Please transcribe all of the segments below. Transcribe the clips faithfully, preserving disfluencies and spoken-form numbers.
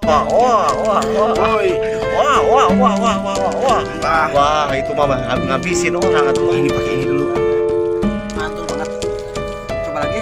Wah, wah, wah, wah, Woi. wah, wah, wah, wah, wah, wah, wah, Wah. wah, itu mah ngab- ngabisin orang atuh. Wah, ini pakai ini dulu. Mantul banget. Coba lagi.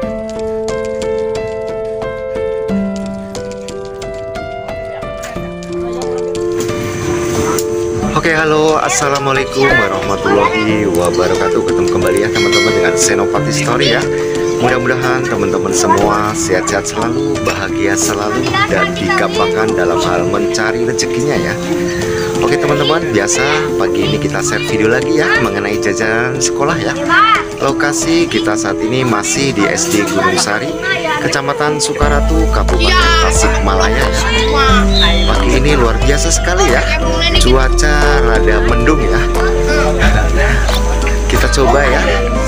Oke, halo, assalamualaikum warahmatullahi wabarakatuh. Ketemu kembali ya teman-teman dengan Senopati Story ya. Mudah-mudahan teman-teman semua sehat-sehat selalu, bahagia selalu, dan dikabahkan dalam hal mencari rezekinya ya. Oke teman-teman, biasa pagi ini kita share video lagi ya mengenai jajanan sekolah ya. Lokasi kita saat ini masih di S D Gunung Sari, Kecamatan Sukaratu, Kabupaten Tasikmalaya ya. Pagi ini luar biasa sekali ya, cuaca rada mendung ya. Kita coba ya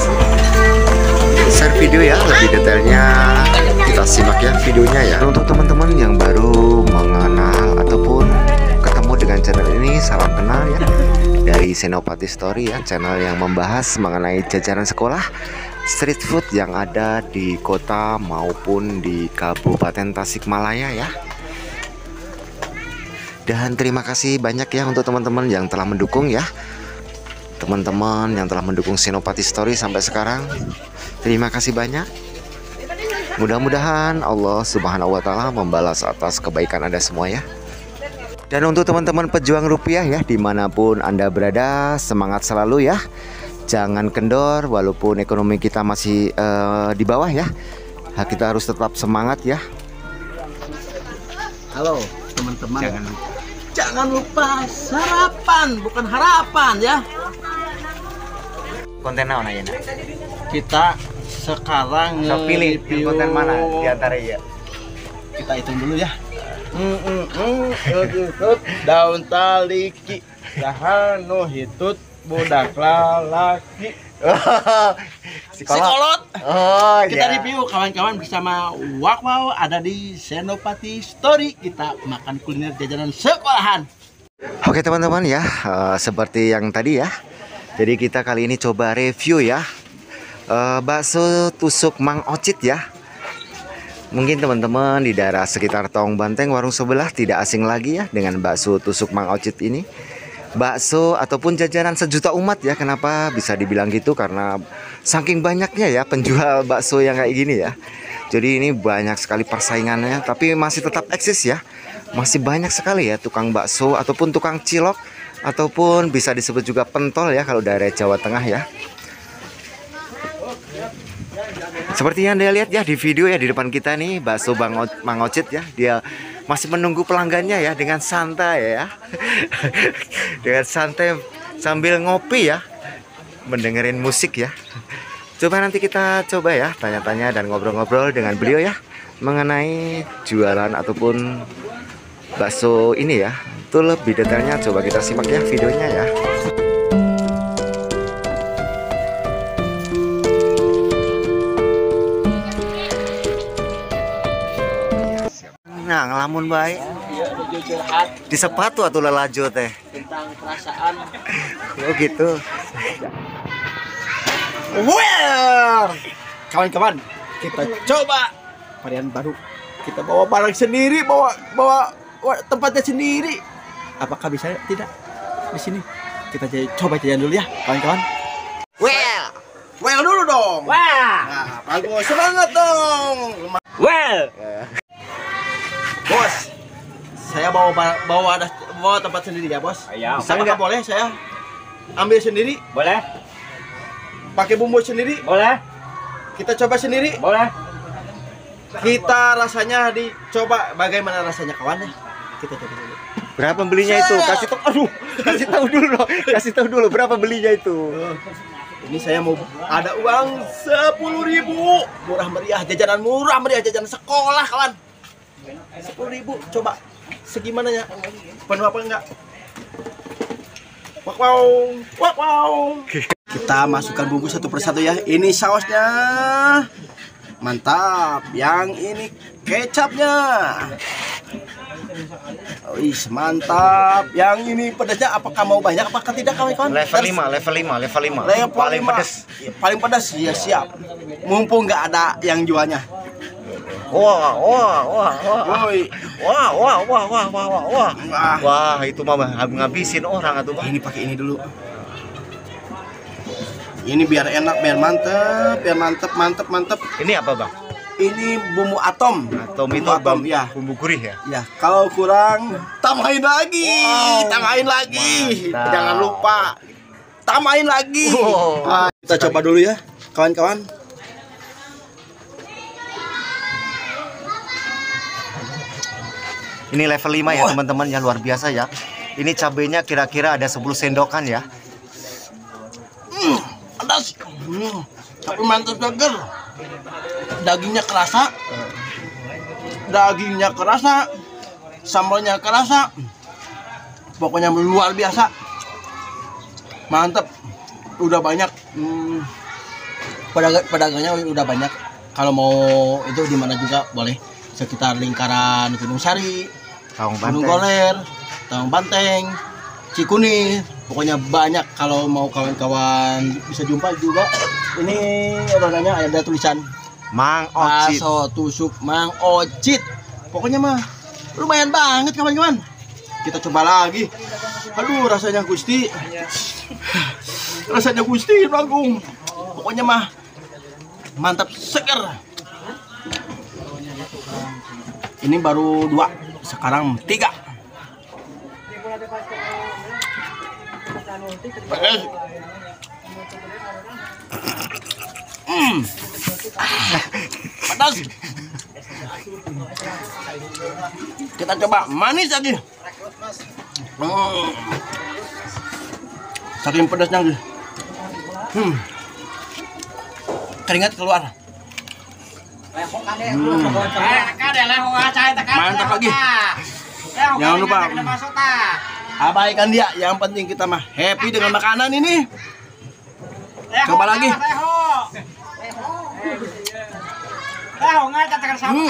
share video ya, lebih detailnya kita simak ya videonya ya. Untuk teman-teman yang baru mengenal ataupun ketemu dengan channel ini, salam kenal ya, dari Senopati Story ya, channel yang membahas mengenai jajanan sekolah street food yang ada di kota maupun di Kabupaten Tasikmalaya ya. Dan terima kasih banyak ya untuk teman-teman yang telah mendukung ya, teman-teman yang telah mendukung Senopati Story sampai sekarang. Terima kasih banyak. Mudah-mudahan Allah Subhanahu wa Ta'ala membalas atas kebaikan Anda semua ya. Dan untuk teman-teman pejuang rupiah ya, dimanapun Anda berada, semangat selalu ya. Jangan kendor walaupun ekonomi kita masih uh, di bawah ya. Kita harus tetap semangat ya. Halo teman-teman. Jangan, Jangan lupa sarapan, bukan harapan ya. Konten apa ya? Kita sekarang So, pilih nge-review- konten mana di antara ya? Kita hitung dulu ya. Mm, mm, mm, hitut, daun taliki dahanu hitut budak lalaki Si Sikolot. Oh, Kita ya. review kawan-kawan bersama Wak Wow, ada di Senopati Story. Kita makan kuliner jajanan sekolahan. Oke teman-teman ya, eh, seperti yang tadi ya. Jadi kita kali ini coba review ya, eh, bakso tusuk Mang Ocit ya. Mungkin teman-teman di daerah sekitar Tong Banteng, warung sebelah tidak asing lagi ya dengan bakso tusuk Mang Ocit ini. Bakso ataupun jajanan sejuta umat ya. Kenapa bisa dibilang gitu? Karena saking banyaknya ya penjual bakso yang kayak gini ya. Jadi ini banyak sekali persaingannya, tapi masih tetap eksis ya. Masih banyak sekali ya tukang bakso ataupun tukang cilok, ataupun bisa disebut juga pentol ya kalau daerah Jawa Tengah ya. Seperti yang Anda lihat ya di video ya, di depan kita nih bakso Bang O- Mang Ocit ya. Dia masih menunggu pelanggannya ya dengan santai ya. Dengan santai sambil ngopi ya, mendengerin musik ya. Coba nanti kita coba ya tanya-tanya dan ngobrol-ngobrol dengan beliau ya mengenai jualan ataupun bakso ini ya. Itu lebih detailnya coba kita simak ya videonya ya. Nah, ngelamun baik Iya, menuju curhat di sepatu atau lelajo teh. tentang perasaan. Oh gitu. Well, kawan-kawan, kita coba varian baru. Kita bawa barang sendiri, bawa bawa, bawa tempatnya sendiri. Apakah bisa? Tidak di sini. Kita j- coba jajan dulu ya, kawan-kawan. Well, Well dulu dong. Wah, Nah, bagus, semangat dong. well, Bos, saya bawa ba- bawa ada bawa tempat sendiri ya, Bos. Iya. Bisa nggak boleh saya ambil sendiri, boleh, pakai bumbu sendiri, boleh, kita coba sendiri. boleh. Kita rasanya dicoba bagaimana rasanya kawan ya. Kita coba dulu. berapa belinya itu? Kasih tahu, aduh, kasih tahu dulu, loh. Kasih tahu dulu berapa belinya itu. Ini saya mau ada uang sepuluh ribu, murah meriah, jajanan murah meriah, jajanan sekolah kawan. Sepuluh ribu, coba segimananya, penuh apa enggak? Wak wow, wak wow. Kita masukkan bumbu satu persatu ya. Ini sausnya, mantap. Yang ini kecapnya, wih mantap. Yang ini pedasnya, apakah mau banyak apakah tidak kawan-kawan? Level lima, level lima, level lima. Level Paling lima. pedas. Paling pedas ya siap. Mumpung nggak ada yang jualnya. Wah, wah, wah, wah. Woi. Wah, wah, wah, wah, wah, wah, wah. Wah. Wah, itu mah ngabisin orang atuh, Bang. Ini pakai ini dulu. Ini biar enak, biar mantep, biar mantep, mantep, mantep. Ini apa, Bang? Ini bumbu atom. Atom itu Bumbu atom, bam- ya. bumbu gurih ya? Ya, kalau kurang tambahin lagi, Wow. tambahin lagi. Mantap. Jangan lupa tambahin lagi. Wow. Ah, kita coba dulu ya, kawan-kawan. Ini level lima ya, Wah. teman-teman, ya luar biasa ya. Ini cabenya kira-kira ada sepuluh sendokan ya. Hmm, pedas. Hmm, tapi mantap seger. Dagingnya kerasa. Dagingnya kerasa. Sambalnya kerasa. Pokoknya luar biasa. Mantap. Udah banyak. Hmm, pedagang pedagangnya udah banyak. Kalau mau itu di mana juga boleh. Sekitar lingkaran Gunung Sari, Kaung Gunung Banteng. Goler, Tawang Banteng, Cikuni, pokoknya banyak. Kalau mau kawan-kawan bisa jumpa juga. Ini rodanya ada tulisan Mang Ocit. bakso tusuk Mang Ocit. Pokoknya mah lumayan banget kawan-kawan. Kita coba lagi. Aduh, rasanya Gusti. Rasanya Gusti Agung. Pokoknya mah mantap seger. Ini baru dua, sekarang tiga. Pedas. Hmm. Pedas. Kita coba manis lagi. Hmm. Saking pedasnya lagi. Hmm. Keringat keluar. Hmm. Mantap lagi. Jangan lupa abaikan dia. Yang penting kita mah happy dengan makanan ini. Coba lagi. Hmm.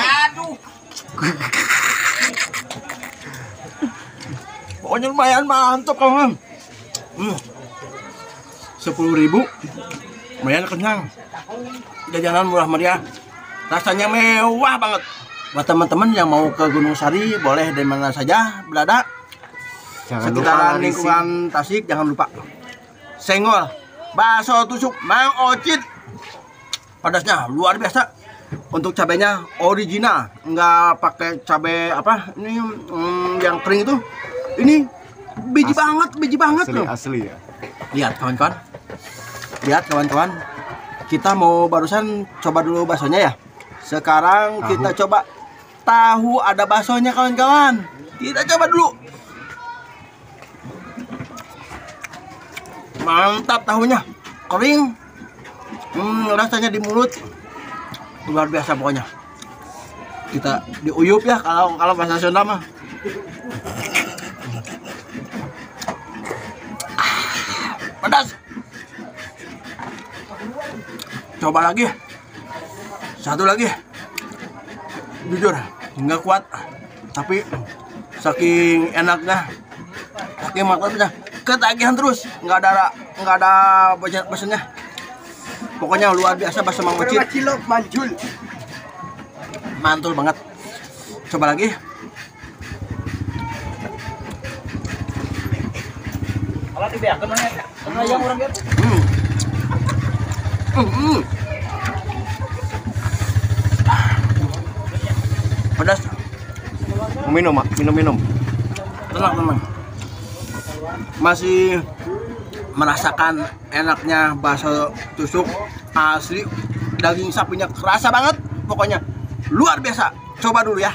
Pokoknya lumayan mantap kawan. Hmm. Sepuluh ribu, lumayan kenyang. Jajanan murah meriah. Rasanya mewah banget. Buat teman-teman yang mau ke Gunung Sari, boleh dari mana saja berada. Jangan lupa Sekitaran larisi. lingkungan Tasik, jangan lupa. Senggol, bakso tusuk Mang Ocit. Pedasnya luar biasa. Untuk cabenya original, nggak pakai cabai apa ini hmm, yang kering itu. Ini biji Asli. banget, biji banget Asli, loh. asli ya. Lihat kawan-kawan. Lihat kawan-kawan. Kita mau barusan coba dulu baksonya ya. Sekarang Tahu. kita coba tahu ada baksonya kawan-kawan. Kita coba dulu. Mantap tahunya. Kering. Hmm, rasanya di mulut luar biasa pokoknya. Kita diuyup ya kalau kalau bahasa Sunda mah. Pedas. Coba lagi. Satu lagi. Jujur, nggak kuat. Tapi saking enaknya, saking mantapnya, ketagihan terus. Nggak ada, nggak ada bosan-bosannya. Pokoknya luar biasa bakso Mang Ocit. Mantul. Mantul banget. Coba lagi. Hmm. Hmm, hmm. Pedas. Minum, Mak. Minum, minum. Tenang teman. Masih merasakan enaknya bakso tusuk asli. Daging sapinya kerasa banget. Pokoknya luar biasa. Coba dulu ya.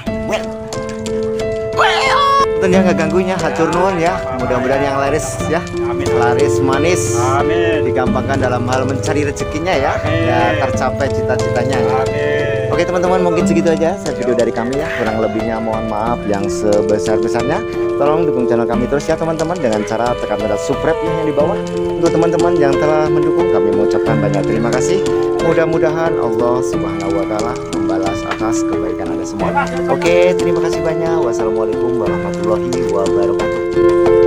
Dan ya nggak ganggunya, hatur nuhun ya. Mudah-mudahan yang laris ya. Amin. Laris manis. Amin. Digampangkan dalam hal mencari rezekinya ya. Ya tercapai cita-citanya ya. Amin. Oke teman-teman, mungkin segitu aja set video dari kami ya. Kurang lebihnya mohon maaf yang sebesar-besarnya. Tolong dukung channel kami terus ya teman-teman, dengan cara tekan tanda subscribe ya yang di bawah. Untuk teman-teman yang telah mendukung, kami mengucapkan banyak terima kasih. Mudah-mudahan Allah Subhanahu wa taala membalas atas kebaikan Anda semua. Oke, terima kasih banyak. Wassalamualaikum warahmatullahi wabarakatuh.